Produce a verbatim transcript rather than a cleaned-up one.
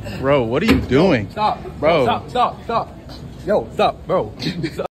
Bro, what are you doing? Stop. Bro. Stop, stop, stop. Yo, stop, bro. Stop.